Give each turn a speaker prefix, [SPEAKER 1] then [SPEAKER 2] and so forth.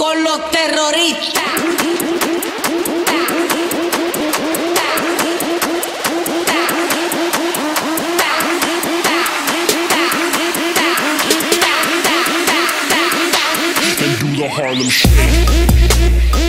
[SPEAKER 1] con los terroristas.
[SPEAKER 2] And do the Harlem Shake.